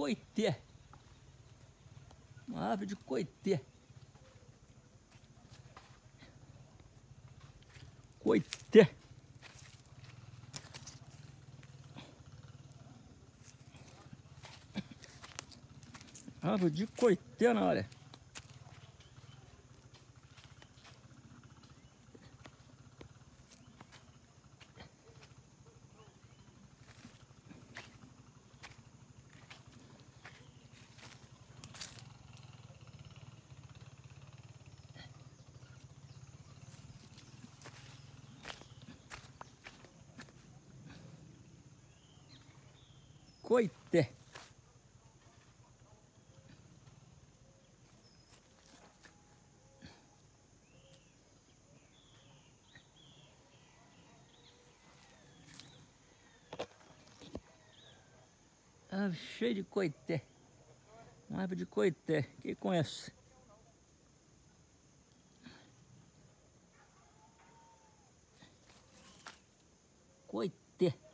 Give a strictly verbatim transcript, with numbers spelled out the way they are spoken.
coité. Uma árvore de coité. Coité. Árvore de coité na área. Coité. Árvore cheia de coité. Uma árvore de coité. Quem conhece? Coité.